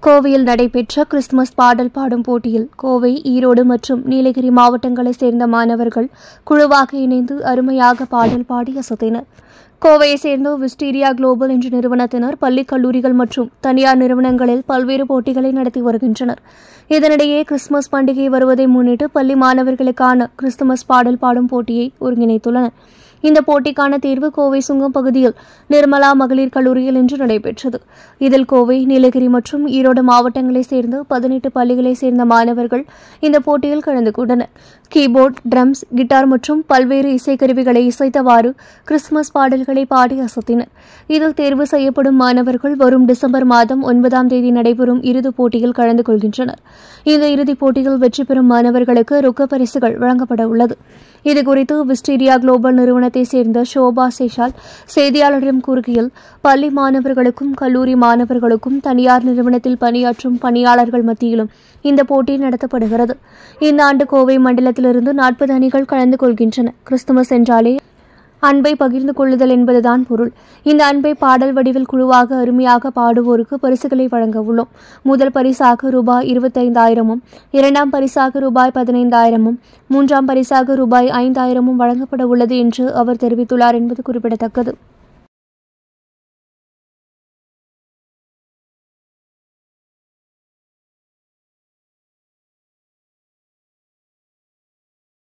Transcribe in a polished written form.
கோவையில் நடைபெற்ற கிறிஸ்துமஸ் பாடல் பாடும் போட்டியில் கோவை, ஈரோடு மற்றும் நீலகிரி மாவட்டங்களைச் சேர்ந்த மாணவர்கள் குழுவாக இணைந்து அருமையாக பாடல் பாடி அசத்தினர். கோவையைச் சேர்ந்த விஸ்டீரியா குளோபல் என்ற நிறுவனத்தினர் பள்ளி, கல்லூரிகள் மற்றும் தனியார் நிறுவனங்களில் பல்வேறு போட்டிகளை நடத்தி வருகின்றனர். இதனிடையே கிறிஸ்துமஸ் பண்டிகை வருவதை முன்னிட்டு பள்ளி மாணவர்களுக்கான கிறிஸ்துமஸ் பாடல் பாடும் போட்டியை ஒருங்கிணைத்துள்ளனர். இந்த போட்டிக்கான தேர்வு கோவை சுங்கம் பகுதியில் நிர்மலா மகளிர் கல்லூரியில் இன்று நடைபெற்றது. இதில் கோவை, நீலகிரி மற்றும் ஈரோடு மாவட்டங்களைச் சேர்ந்த 18 பள்ளிகளைச் சேர்ந்த மாணவர்கள் இந்த போட்டியில் கலந்து கொண்டனர். கீபோர்டு, ட்ரம்ஸ், கிட்டார் மற்றும் பல்வேறு இசைக்கருவிகளை இசைத்தவாறு கிறிஸ்துமஸ் பாடல்களை பாடி அசத்தினர். இதில் தேர்வு செய்யப்படும் மாணவர்கள் வரும் டிசம்பர் மாதம் 9ஆம் தேதி நடைபெறும் இறுதிப் போட்டியில் கலந்து கொள்கின்றனர். இந்த இறுதிப் போட்டியில் வெற்றி பெறும் மாணவர்களுக்கு ரொக்க பரிசுகள் வழங்கப்பட உள்ளது. இதுகுறித்து விஸ்டீரியா குளோபல் நிறுவனத்தைச் சேர்ந்த ஷோபா சேஷால் செய்தியாளரிடம் கூறுகையில், பள்ளி மாணவர்களுக்கும் கல்லூரி மாணவர்களுக்கும் தனியார் நிறுவனத்தில் பணியாற்றும் பணியாளர்கள் மத்தியிலும் இந்த போட்டி நடத்தப்படுகிறது. இந்த ஆண்டு கோவை மண்டலத்திலிருந்து 40 அணிகள் கலந்து கொள்கின்றன. கிறிஸ்துமஸ் என்றாலே அன்பை பகிர்ந்து கொள்ளுதல் என்பதுதான் பொருள். இந்த அன்பை பாடல் வடிவில் குழுவாக அருமையாக பாடுவோருக்கு பரிசுகளை வழங்க உள்ளோம். முதல் பரிசாக ரூபாய் 25,000, இரண்டாம் பரிசாக ரூபாய் 15,000, மூன்றாம் பரிசாக ரூபாய் 5,000 வழங்கப்பட உள்ளது என்று அவர் தெரிவித்துள்ளார் என்பது குறிப்பிடத்தக்கது.